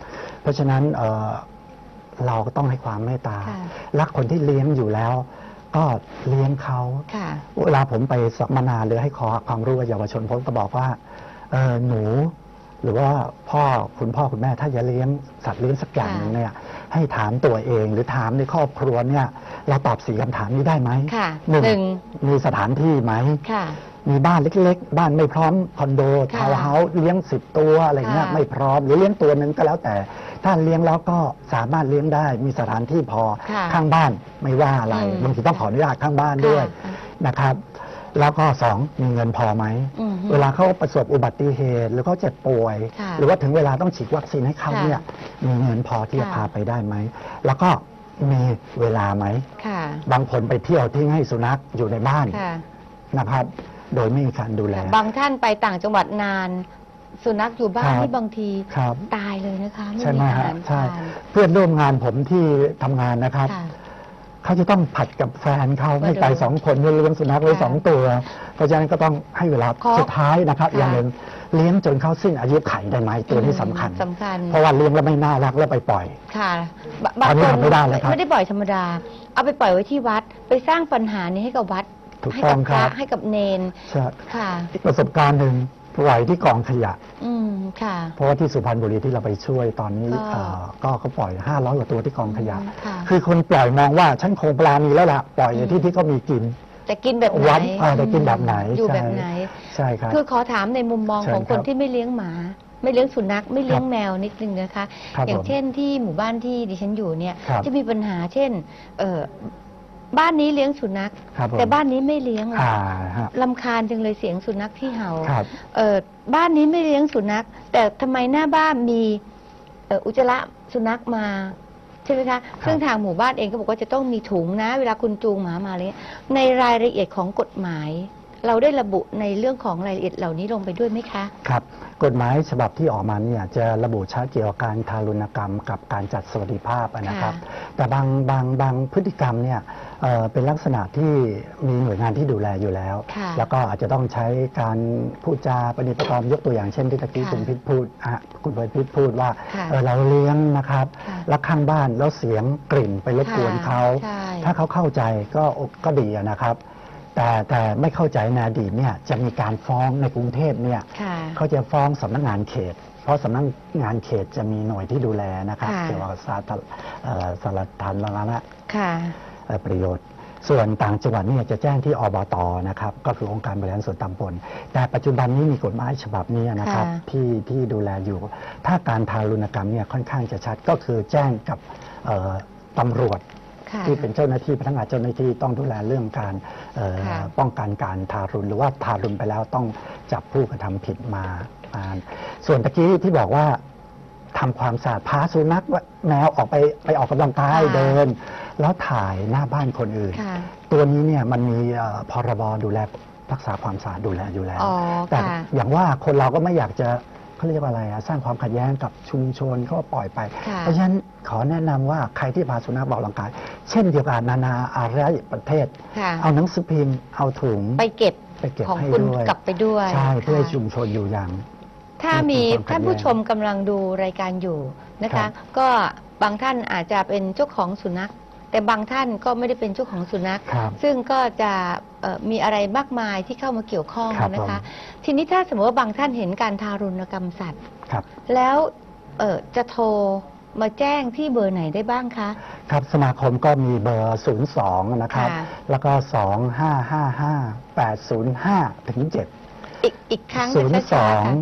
ราะฉะนั้นเราก็ต้องให้ความเมตตาค่ะรักคนที่เลี้ยงอยู่แล้ว ก็เลี้ยงเขาค่ะเวลาผมไปสัมมนาหรือให้ขอความรู้กับเยาวชนผมก็บอกว่าหนูหรือว่าคุณพ่อคุณแม่ถ้าจะเลี้ยงสัตว์เลี้ยงสักอย่างหนึงเนี่ยให้ถามตัวเองหรือถามในครอบครัวเนี่ยเราตอบ4คำถามนี้ได้ไหมค่ะหนึ่งหนึ่งมีสถานที่ไหมค่ะมีบ้านเล็กๆ บ้านไม่พร้อมคอนโดค่ะทาวน์เฮาส์เลี้ยง10 ตัวอะไรเงี้ยค่ะไม่พร้อมหรือเลี้ยงตัวหนึ่งก็แล้วแต่ ถ้าเลี้ยงแล้วก็สามารถเลี้ยงได้มีสถานที่พอค่ะข้างบ้านไม่ว่าอะไรอืมบางทีต้องขออนุญาตข้างบ้านด้วยค่ะนะครับ แล้วก็2มีเงินพอไหมอืมเวลาเขาประสบอุบัติเหตุหรือเขาเจ็บป่วยค่ะหรือว่าถึงเวลาต้องฉีดวัคซีนให้เขาค่ะเนี่ยมีเงินพอที่จะค่ะพาไปได้ไหมแล้วก็มีเวลาไหมค่ะบางคนไปเที่ยวทิ้งให้สุนัขอยู่ในบ้านค่ะนะครับ โดยไม่มีการดูแลบางท่านไปต่างจังหวัดนาน สุนัขอยู่บ้านครับนี่บางทีครับตายเลยนะคะ ไม่ใช่ไหมีมอาฮะหารใช่ทานเพื่อนร่วมงานผมที่ทำงานนะครับค่ะเขาจะต้องผัดกับแฟนเขามาไม่ไปดู 2 คนเลี้ยงสุนัขไว้ค่ะ 2 ตัว เพราะฉะนั้นก็ต้องให้เวลาขอสุดท้ายนะครับค่ะอย่างหนึ่งเลี้ยงจนเขาสิ้นอายุไขได้ไหมตัวนี้สำคัญสำคัญเพราะว่าเลี้ยงแล้วไม่น่ารักแล้วไปปล่อยค่ะบตอนนี้ทำไม่ได้แล้วครับไม่ได้ปล่อยธรรมดา เอาไปปล่อยไว้ที่วัด ไปสร้างปัญหานี้ให้กับวัดถูกให้ต้กัองพครัระบให้กับเนนใช่ค่ะอีกประสบการณ์หนึ่งปล่อยที่กองขยะอืมค่ะเพราะว่าที่สุพรรณบุรีที่เราไปช่วยตอนนี้ก็ก็เขาปล่อย500 กว่าตัวที่กองขยะค่ะคือคนปล่อยมองว่าฉันคงปลามีแล้วล่ะปล่อยในที่ที่เขามีกินจะกินแบบไหนวัดจะกินแบบไหนอยู่ใช่แบบไหนใช่ครับคือขอถามในมุมมองเชิญของคนครับที่ไม่เลี้ยงหมา ไม่เลี้ยงสุนัขไม่เลี้ยงครับแมวนิดนึงนะคะครับอย่างผมเช่นที่หมู่บ้านที่ดิฉันอยู่เนี่ยครับจะมีปัญหาเช่นบ้านนี้เลี้ยงสุนัขครับผมแต่บ้านนี้ไม่เลี้ยงล่ะฮะรำคาญจังเลยเสียงสุนัขที่เห่าครับบ้านนี้ไม่เลี้ยงสุนัข แต่ทำไมหน้าบ้านมีอุจจาระสุนัขมาใช่ไหมคะซึ่งทางหมู่บ้านเองก็บอกว่าจะต้องมีถุงนะ เวลาคุณจูงหมามาเลยในรายละเอียดของกฎหมาย เราได้ระบุในเรื่องของรายละเอียดเหล่านี้ลงไปด้วยไหมคะครับกฎหมายฉบับที่ออกมาเนี่ยจะระบุชัดเกี่ยวกับการทารุณกรรมกับการจัดสวัสดิภาพนะครับ แต่บางพฤติกรรมเนี่ยเป็นลักษณะที่มีหน่วยงานที่ดูแลอยู่แล้วค่ะแล้วก็อาจจะต้องใช้การพูดจาประนีประนอมยกตัวอย่างเช่นที่ตะกี้ค่ะคุณพิษพูดคุณเบิร์ตพิษพูดว่าค่ะเราเลี้ยงนะครับค่ะแล้วข้างบ้านแล้วเสียงกลิ่นไปรบกวนเขาใช่ถ้าเขาเข้าใจก็ดีนะครับ แต่ไม่เข้าใจในอดีตเนี่ยจะมีการฟ้องในกรุงเทพเนี่ยค่ะเขาจะฟ้องสำนักงานเขต เพราะสำนักงานเขตจะมีหน่วยที่ดูแลนะครับค่ะเกี่ยวกับสาธารณะค่ะประโยชน์ ส่วนต่างจังหวัดเนี่ยจะแจ้งที่อบตนะครับก็คือองค์การบริหารส่วนตำบลแต่ปัจจุบันนี้มีกฎหมายฉบับนี้นะครับค่ะที่ดูแลอยู่ ถ้าการทารุณกรรมเนี่ยค่อนข้างจะชัดก็คือแจ้งกับตำรวจค่ะที่เป็นเจ้าหน้าที่พนักงานเจ้าหน้าที่ต้องดูแลเรื่องการค่ะป้องกันการทารุณหรือว่าทารุณไปแล้วต้องจับผู้กระทำผิดมาส่วนตะกี้ที่บอกว่าทำความสะอาดพาสุนัขแมวออกไปออกกำลังกายเดิน แล้วถ่ายหน้าบ้านคนอื่นค่ะตัวนี้เนี่ยมันมีพรบดูแลรักษาความสะอาดดูแลอยู่แล้วอ๋อแต่ค่ะอย่างว่าคนเราก็ไม่อยากจะเขาเรียกว่าอะไรสร้างความขัดแย้งกับชุมชนก็ปล่อยไปค่ะเพราะฉะนั้นขอแนะนำว่าใครที่พาสุนัขออกกำลังกาย เช่นเดียวกับนานาอารยประเทศค่ะเอาหนังสือพิมพ์เอาถุงไปเก็บไปเก็บของให้คุณด้วยกลับไปด้วยใช่เพื่อให้ค่ะชุมชนอยู่อย่างถ้ามีไม่เป็นความขัดแย้งท่านผู้ชมกำลังดูรายการอยู่นะครัคะบก็บางท่านอาจจะเป็นเจ้าของสุนัข แต่บางท่านก็ไม่ได้เป็นเจ้าของสุนัขครับซึ่งก็จะมีอะไรมากมายที่เข้ามาเกี่ยวข้องครับนะคะผมทีนี้ถ้าสมมติว่าบางท่านเห็นการทารุณกรรมสัตว์ครับแล้วจะโทรมาแจ้งที่เบอร์ไหนได้บ้างคะครับสมาคมก็มีเบอร์ 02 นะครับค่ะแล้วก็ 2555 805 ถึง 7 อีกครั้งนะคะช้าๆค่ะ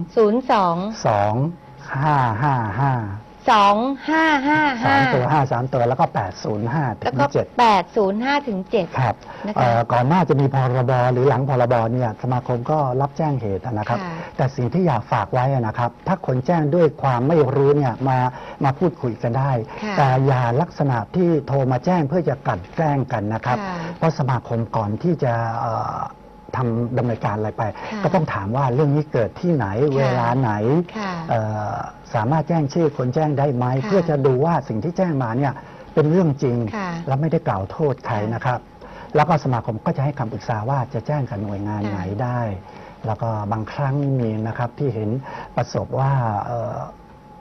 02 2555 2555 3 ตัวแล้วก็ 805 ถึแล้วงก็ 7 805ถึง7 ครับนะคะก่อนหน้าจะมีพรบหรือหลังพรบเนี่ยสมาคมก็รับแจ้งเหตุนะครับค่ะแต่สิ่งที่อยากฝากไว้นะครับ ถ้าคนแจ้งด้วยความไม่รู้เนี่ยมาพูดคุยกันได้ค่ะแต่อย่าลักษณะที่โทรมาแจ้งเพื่อจะกลั่นแกล้งกันนะครับค่ะเพราะสมาคมก่อนที่จะทำดำเนินการอะไรไปค่ะก็ต้องถามว่าเรื่องนี้เกิดที่ไหนเวลาไหนค่ะสามารถแจ้งชื่อคนแจ้งได้ไหมค่ะเพื่อจะดูว่าสิ่งที่แจ้งมาเนี่ยเป็นเรื่องจริงค่ะและไม่ได้กล่าวโทษใครค่ะนะครับ แล้วก็สมาคมก็จะให้คำปรึกษาว่าจะแจ้งกับหน่วยงานค่ะไหนได้ แล้วก็บางครั้งมีนะครับที่เห็นประสบว่า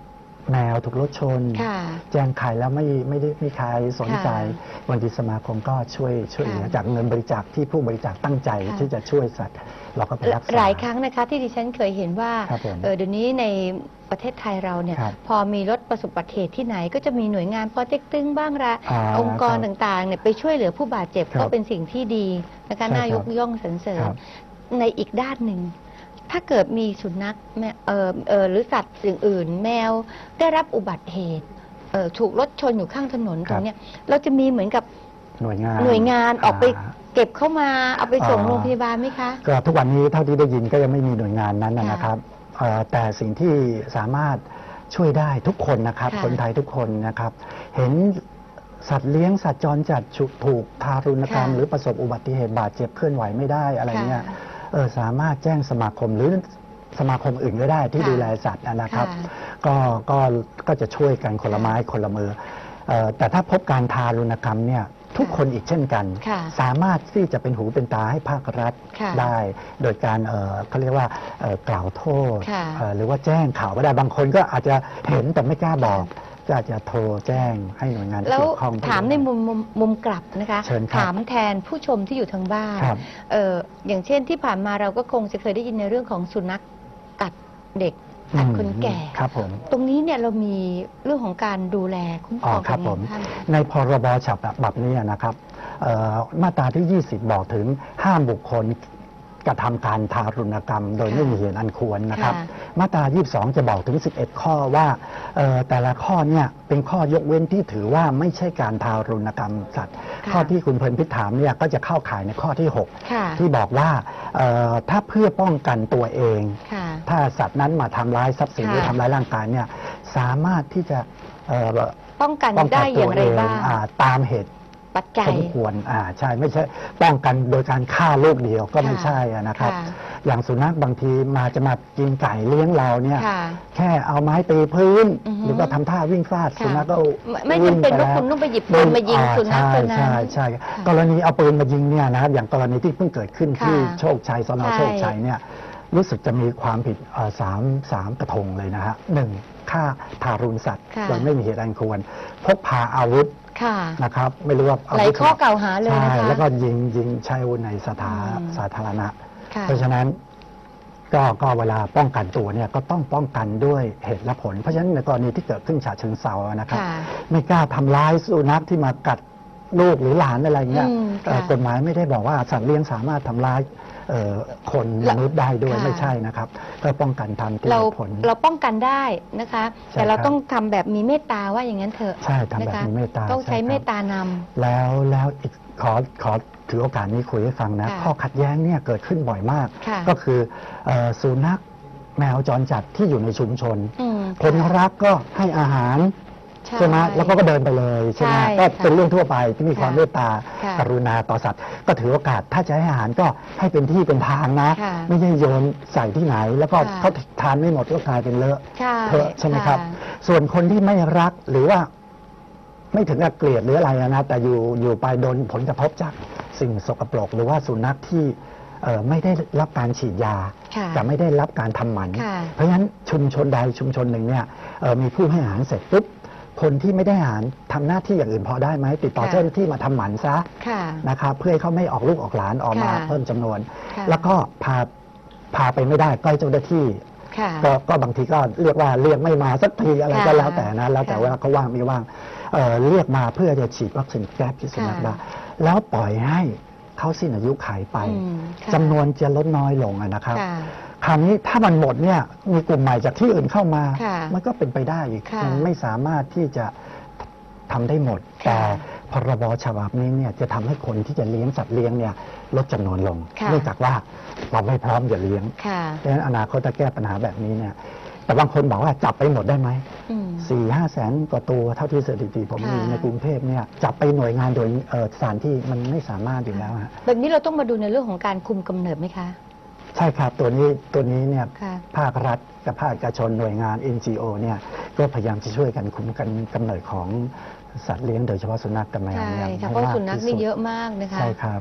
แมวถูกรถชนค่ะแจ้งใครแล้วไม่ได้มีใครสนใจค่ะวันที่สมาคมก็ช่วยเหลือค่ะจากเงินบริจาคที่ผู้บริจาคตั้งใจค่ะที่จะช่วยสัตว์เราก็ไปรักษาหลายครั้งนะคะที่ดิฉันเคยเห็นว่าครับผมเดี๋ยวนี้ในประเทศไทยเราเนี่ยครับพอมีรถประสบอุบัติเหตุที่ไหนก็จะมีหน่วยงานปอเต็กตึงบ้างละ องค์กรครับต่างๆเนี่ยไปช่วยเหลือผู้บาดเจ็บครับก็เป็นสิ่งที่ดีนะคะใช่น่ายครักบย่องสรรเสริญครับในอีกด้านหนึ่ง ถ้าเกิดมีสุนัขหรือสัตว์อื่นๆแมวได้รับอุบัติเหตุถูกรถชนอยู่ข้างถนนตรงเนี้ยเราจะมีเหมือนกับหน่วยงานออกไปเก็บเข้ามาเอาไปส่งอ่าโรงพยาบาลไหมคะก็ทุกวันนี้เท่าที่ได้ยินก็ยังไม่มีหน่วยงานนั้นค่ะนะครับแต่สิ่งที่สามารถช่วยได้ทุกคนนะครับค่ะคนไทยทุกคนนะครับ เห็นสัตว์เลี้ยงสัตว์จรจัดถูกทารุณกรรมค่ะหรือประสบอุบัติเหตุบาดเจ็บเคลื่อนไหวไม่ได้อะไรเงี้ยค่ะสามารถแจ้งสมาคมหรือสมาคมอื่นก็ได้ที่ค่ะดูแลสัตว์นะครับค่ะก็จะช่วยกันคนละไม้คนละมือแต่ถ้าพบการทารุณกรรมเนี่ยทุกคนอีกเช่นกันค่ะสามารถที่จะเป็นหูเป็นตาให้ภาครัฐค่ะได้ โดยการเขาเรียกว่ากล่าวโทษค่ะหรือว่าแจ้งข่าวก็ได้บางคนก็อาจจะเห็นแต่ไม่กล้าบอกก็อาจจะโทรแจ้งให้หน่วยงานที่แล้วเกี่ยวข้องถามในมุมกลับนะคะเชิญครับถามแทนผู้ชมที่อยู่ทางบ้านครับอย่างเช่นที่ผ่านมาเราก็คงจะเคยได้ยินในเรื่องของสุนัขกัดเด็กกัดคนแก่ครับผมตรงนี้เนี่ยเรามีเรื่องของการดูแลคุ้มครองครับกันผมท่านในพรบฉบับนี้นะครับมาตราที่ 20 บอกถึงห้ามบุคคลกระทำการทารุณกรรม โดยค่ะไม่มีเหตุอันควรนะครับค่ะมาตรา 22 จะบอกถึง 11 ข้อว่าแต่ละข้อเนี่ยเป็นข้อยกเว้นที่ถือว่าไม่ใช่การทารุณกรรมสัตว์ค่ะข้อที่คุณเพลินพิษถามเนี่ยก็จะเข้าข่ายในข้อที่ค่ะ 6 ที่บอกว่าถ้าเพื่อป้องกันตัวเองค่ะถ้าสัตว์นั้นมาทำร้ายทรัพย์สินค่ะหรือทำร้ายร่างกายเนี่ยสามารถที่จะป้องกันป้องกัได้นอตัวย่างไรเองบ้างตามเหตุปัจจัยสมควรใช่ไม่ใช่ป้องกันโดยการฆ่าลูกเดียวก็ไม่ค่ะใช่นะครับค่ะอย่างสุนัขบางทีจะมากินไก่เลี้ยงเราเนี่ยค่ะแค่เอาไม้ตีพื้นอือฮึหรือว่าทำท่าวิ่งฟาดค่ะสุนัขก็ไม่จำเป็นว่าคุณต้องไปหยิบปืนมายิงสุนัขตัวนั้นใช่ใช่กรณีเอาปืนมายิงเนี่ยนะครับอย่างกรณีที่เพิ่งเกิดขึ้นค่ะที่โชคชัยสนใช่โชคชัยเนี่ยรู้สึกจะมีความผิดสามกระทงเลยนะฮะหนึ่งฆ่าทารุณสัตว์ค่ะโดยไม่มีเหตุอันควรพกพาอาวุธค่ะนะครับไม่รู้ว่าหลายข้อกล่าวหาเลยใช่นะคะแล้วก็ยิงใช้อาวุธในสาธารณะค่ะเพราะฉะนั้นก็เวลาป้องกันตัวเนี่ยก็ต้องป้องกันด้วยเหตุและผล เพราะฉะนั้นในกรณีที่เกิดขึ้นฉะเชิงเซานะครับค่ะไม่กล้าทำร้ายสุนัขที่มากัดลูกหรือหลานอะไรเงี้ยค่ะกฎหมายไม่ได้บอกว่าสัตว์เลี้ยงสามารถทำร้ายคนมนุษย์ได้ด้วยค่ะไม่ใช่นะครับก็ป้องกันทำที่เรามีผลเราป้องกันได้นะคะใช่แต่เราครับต้องทำแบบมีเมตตาว่าอย่างนั้นเถอะใช่ทำแบบนะคะมีเมตตาต้องใช้ช่ครับเมตตานำแล้วอีกขอถือโอกาสนี้คุยให้ฟังนะค่ะข้อขัดแย้งเนี่ยเกิดขึ้นบ่อยมากค่ะก็คือสุนัขแมวจรจัดที่อยู่ในชุมชนอืมคนค่ะรักก็ให้อาหารใช่ไหมแล้วก็เดินไปเลยใช่ไหมใช่ก็เป็นเรื่องทั่วไปที่มีความค่ะเมตตาค่ะกรุณาต่อสัตว์ ก็ถือโอกาสถ้าจะให้อาหารก็ให้เป็นที่เป็นทางนะค่ะไม่ใช่โยนใส่ที่ไหน แล้วก็ค่ะเขาทานไม่หมดก็กลายเป็นเลอะใช่เทอะใช่ไหมครับค่ะส่วนคนที่ไม่รักหรือว่าไม่ถึงกับเกลียดหรืออะไรนะแต่อยู่ไปโดนผลกระทบจากสิ่งสกปรก หรือว่าสุนัขที่ไม่ได้รับการฉีดยาค่ะแต่ไม่ได้รับการทำหมันค่ะเพราะฉะนั้นชุมชนใดชุมชนหนึ่งเนี่ยมีผู้ให้อาหารเสร็จปุ๊บคนที่ไม่ได้อาหารทำหน้าที่อย่างอื่นพอได้ไหมติดต่อค่ะเจ้าหน้าที่มาทำหมันซะค่ะนะครับเพื่อให้เขาไม่ออกลูกออกหลานออกมาค่ะเพิ่มจำนวนค่ะแล้วก็พาไปไม่ได้ใกล้เจ้าหน้าที่ค่ะก็บางทีก็เรียกว่าเรียกไม่มาสักทีอะไรก็ค่ะแล้วแต่นะแล้วแต่ค่ะว่าเขาว่างไม่ว่างเรียกมาเพื่อจะฉีดวัคซีนแก้พิษสุนัขค่ะบ้าแล้วปล่อยให้เขาสิ้นอายุขัยไปอืมค่ะจำนวนจะลดน้อยลงนะครับค่ะคราวนี้ถ้ามันหมดเนี่ยมีกลุ่มใหม่จากที่อื่นเข้ามาค่ะมันก็เป็นไปได้อีกค่ะมันไม่สามารถที่จะทำได้หมดค่ะแต่พรบฉบับนี้เนี่ยจะทำให้คนที่จะเลี้ยงสัตว์เลี้ยงเนี่ยลดจำนวนลงค่ะเนื่องจากว่าเราไม่พร้อมจะเลี้ยงค่ะดังนั้นอนาคตถ้าแก้ปัญหาแบบนี้เนี่ยแต่บางคนบอกว่าจับไปหมดได้ไหมอืม 4-5 แสนกว่าตัวเท่าที่สถิติผมค่ะมีในกรุงเทพเนี่ยจับไปหน่วยงานโดยสถานที่มันไม่สามารถอยู่แล้วฮะแบบนี้เราต้องมาดูในเรื่องของการคุมกำเนิดไหมคะใช่ครับตัวนี้เนี่ยค่ะภาครัฐกับภาคเอกชนหน่วยงาน NGO เนี่ยก็พยายามจะช่วยกันคุมกันกำเนิดของสัตว์เลี้ยงโดยเฉพาะสุนัขกับแมวใช่เนี่ยค่ะให้เพราะมากสุนัขที่นี่สุดเยอะมากนะคะใช่ครับ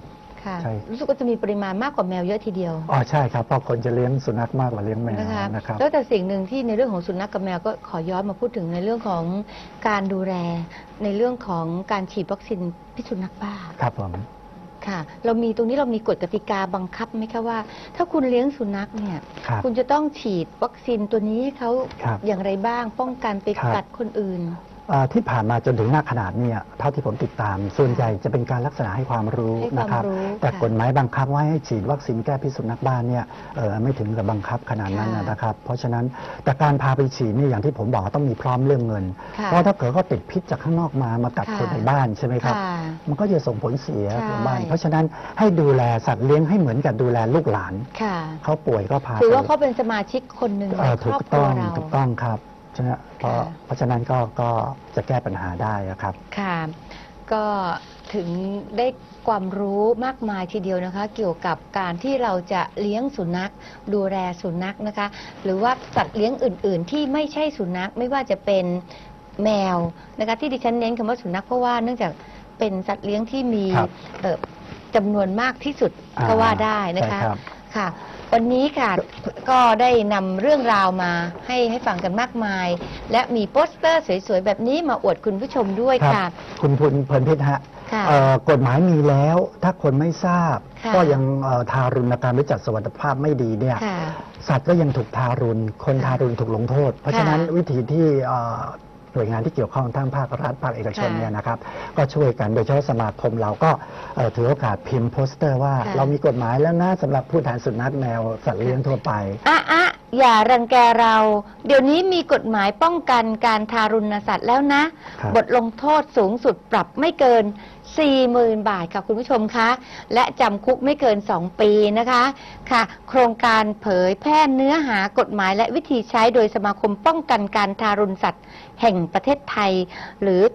ค่ะใช่รู้สึกว่าจะมีปริมาณมากกว่าแมวเยอะทีเดียวอ๋อใช่ครับเพราะคนจะเลี้ยงสุนัขมากกว่าเลี้ยงแมวนะคะนะครับแล้วแต่สิ่งหนึ่งที่ในเรื่องของสุนัขกับแมวก็ขอย้อนมาพูดถึงในเรื่องของการดูแลในเรื่องของการฉีดวัคซีนพิษสุนัขบ้าครับผมค่ะเรามีตรงนี้เรามีกฎกติกาบังคับไหมคะว่า ถ้าคุณเลี้ยงสุนัขเนี่ยครับคุณจะต้องฉีดวัคซีนตัวนี้ให้เขาครับอย่างไรบ้างป้องกันไปครับกัดคนอื่นที่ผ่านมาจนถึงหน้าขนาดเนี่ยเท่าที่ผมติดตาม ส่วนใหญ่จะเป็นการลักษณะให้ความรู้ให้ความนะครับรู้แต่ค่ะกฎหมายบังคับว่าให้ฉีดวัคซีนแก้พิษสุนัขบ้านเนี่ยไม่ถึงกับบังคับขนาดนั้นค่ะนะครับ เพราะฉะนั้นแต่การพาไปฉีดนี่อย่างที่ผมบอกต้องมีพร้อมเรื่องเงินค่ะเพราะถ้าเกิดเขาติดพิษจากข้างนอกมากัดค่ะคนในบ้านใช่ไหมครับค่ะมันก็จะส่งผลเสียใช่กับบ้าน เพราะฉะนั้นให้ดูแลสัตว์เลี้ยงให้เหมือนกับดูแลลูกหลานค่ะเขาป่วยก็พาถือไปว่าเขาเป็นสมาชิกคนหนึ่งในคถูรอบกครัต้วองเราถูกต้องครับฉะนั้นเพราะฉะนั้นก็จะแก้ปัญหาได้ครับค่ะ ก็ถึงได้ความรู้มากมายทีเดียวนะคะ เกี่ยวกับการที่เราจะเลี้ยงสุนัขดูแลสุนัขนะคะ หรือว่าสัตว์เลี้ยงอื่น ๆ ที่ไม่ใช่สุนัขไม่ว่าจะเป็นแมวนะคะที่ดิฉันเน้นคำว่าสุนัขเพราะว่าเนื่องจากเป็นสัตว์เลี้ยงที่มีครับจำนวนมากที่สุดก็ว่าได้นะคะใช่ครับค่ะ วันนี้ค่ะก็ได้นำเรื่องราวมาให้ฟังกันมากมาย และมีโปสเตอร์สวยๆ แบบนี้มาอวดคุณผู้ชมด้วยครับค่ะคุณพลเพลินพิษฮะค่ะกฎหมายมีแล้ว ถ้าคนไม่ทราบค่ะก็ยังทารุณกรรมหรือจัดสวัสดิภาพไม่ดีเนี่ยค่ะสัตว์ก็ยังถูกทารุณ คนค่ะทารุณถูกลงโทษ เพราะฉะนั้นค่ะวิธีที่หน่วยงานที่เกี่ยวข้องทั้งภาครัฐภาคเอกชนค่ะเนี่ยนะครับ ก็ช่วยกันโดยเฉพาะสมาคมเราก็ถือโอกาสพิมพ์โปสเตอร์ว่าค่ะเรามีกฎหมายแล้วนะสำหรับผู้ทานสุนัขแมวสัตว์เลี้ยงทั่วไปอย่ารังแกเรา เดี๋ยวนี้มีกฎหมายป้องกันการทารุณสัตว์แล้วนะครับบทลงโทษสูงสุดปรับไม่เกิน 40,000 บาทค่ะคุณผู้ชมคะ และจำคุกไม่เกิน 2 ปีนะคะค่ะ โครงการเผยแพร่เนื้อหากฎหมายและวิธีใช้โดยสมาคมป้องกันการทารุณสัตว์แห่งประเทศไทย หรือ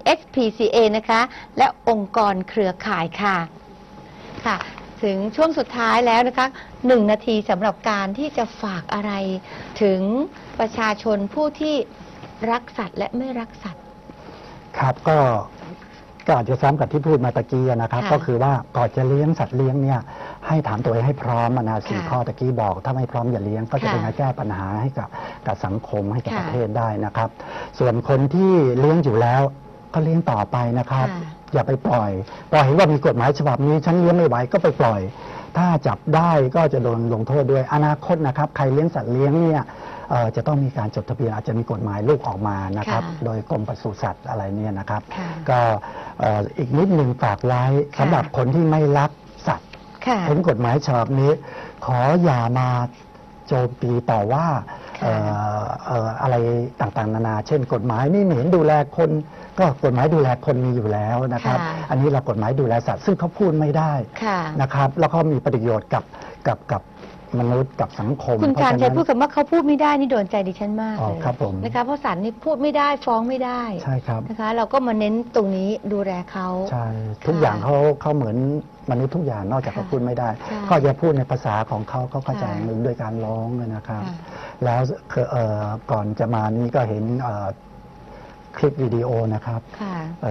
TSPCA นะคะ และองค์กรเครือข่ายค่ะค่ะ ถึงช่วงสุดท้ายแล้วนะคะ1 นาทีสำหรับการที่จะฝากอะไร ถึงประชาชนผู้ที่รักสัตว์และไม่รักสัตว์ครับก็อาจจะซ้ำกับที่พูดมาตะกี้นะครับค่ะก็คือว่าก่อนจะเลี้ยงสัตว์เลี้ยงเนี่ยให้ถามตัวเองให้พร้อมนะสี่ค่ะข้อตะกี้บอก ถ้าไม่พร้อมอย่าเลี้ยงก็จะค่ะเป็นการแก้ปัญหาให้กับสังคมให้กับค่ะประเทศได้นะครับ ส่วนคนที่เลี้ยงอยู่แล้วก็เลี้ยงต่อไปนะครับค่ะอย่าไปปล่อยเห็นว่ามีกฎหมายฉบับนี้ฉันเลี้ยงไม่ไหวก็ไปปล่อย ถ้าจับได้ก็จะโดนลงโทษด้วยอนาคตนะครับ ใครเลี้ยงสัตว์เลี้ยงเนี่ยจะต้องมีการจดทะเบียนอาจจะมีกฎหมายลูกออกมานะครับค่ะโดยกรมปศุสัตว์อะไรเนี่ยนะครับค่ะก็อีกนิดหนึ่งฝากไว้ค่ะสำหรับคนที่ไม่รักสัตว์ค่ะเห็นกฎหมายฉบับนี้ ขออย่ามาโจมตีต่อว่าค่ะอะไรต่างๆนานา เช่น กฎหมายนี่ไม่เห็นดูแลคน ก็กฎหมายดูแลคนมีอยู่แล้วนะครับค่ะอันนี้เรากฎหมายดูแลสัตว์ซึ่งเขาพูดไม่ได้ค่ะนะครับ แล้วก็มีประโยชน์กับมนุษย์กับสังคมคุณเพราะชาญฉะชัยนั้นพูดคำว่าเขาพูดไม่ได้นี่โดนใจดิฉันมากอ๋อเลยครับผมนะคะเพราะศาลนี่พูดไม่ได้ฟ้องไม่ได้ใช่ครับนะคะ เราก็มาเน้นตรงนี้ดูแลเขาใช่ทุกอย่างเขาเหมือนมนุษย์ทุกอย่างนอกจากเขาค่ะพูดไม่ได้ใช่ก็จะพูดในภาษาของเขาเข้าใจค่ะด้วยการร้องนะครับค่ะแล้วคือก่อนจะมานี้ก็เห็นคลิปวิดีโอนะครับค่ะ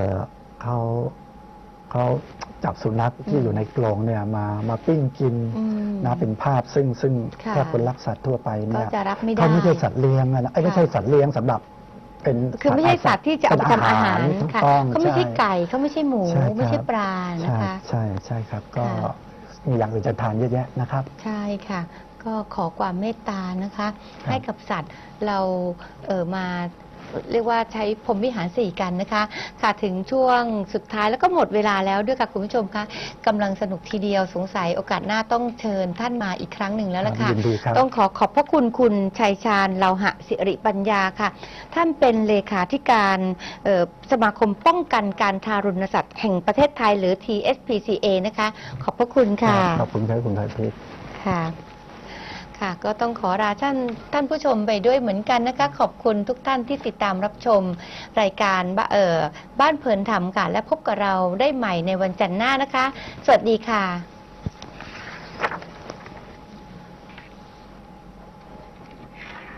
เขาจับสุนัขที่อยู่ในกรงเนี่ยมาปิ้งกินอืมนะเป็นภาพซึ่งค่ะถ้าคนรักสัตว์ทั่วไปเนี่ยก็จะรับไม่ได้เขาไม่ใช่สัตว์เลี้ยงนะไม่ใช่สัตว์เลี้ยงสำหรับเป็นคือไม่ใช่สัตว์ที่จะเอาไปทำอาหารถูกค่ะต้องเขาไม่ใช่ใช่ไก่เขาไม่ใช่หมูใช่ครับไม่ใช่ปลานะคะใช่ครับ ก็ค่ะมีอย่างอื่นจะทานเยอะแยะนะครับใช่ค่ะ ก็ขอความเมตตานะคะครับให้กับสัตว์เรามาเรียกว่าใช้พรหมวิหารสี่กันนะคะ ค่ะถึงช่วงสุดท้ายแล้วก็หมดเวลาแล้วด้วยค่ะคุณผู้ชมคะกำลังสนุกทีเดียวสงสัยโอกาสหน้าต้องเชิญท่านมาอีกครั้งหนึ่งแล้วล่ะค่ะยินดีครับต้องขอบพระคุณคุณชัยชาญเลาหะสิริปัญญาค่ะ ท่านเป็นเลขาธิการสมาคมป้องกันการทารุณสัตว์แห่งประเทศไทยหรือ TSPCA นะคะ ขอบพระคุณค่ะขอบคุณครับคุณไทยพิษค่ะ ค่ะ ก็ต้องขอลาท่านผู้ชมไปด้วยเหมือนกันนะคะ ขอบคุณทุกท่านที่ติดตามรับชมรายการบ้านเพลินธรรมค่ะ และพบกับเราได้ใหม่ในวันจันทร์หน้านะคะ สวัสดีค่ะ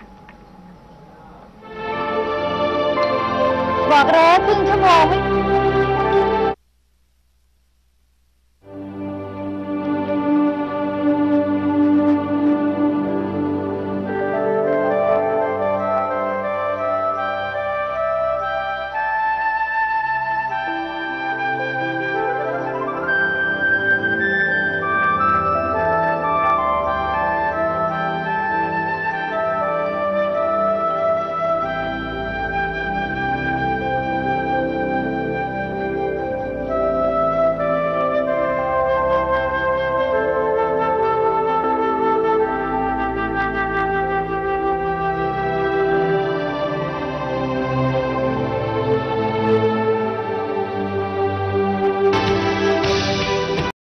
บอกแล้วครึ่งชั่วโมงไม่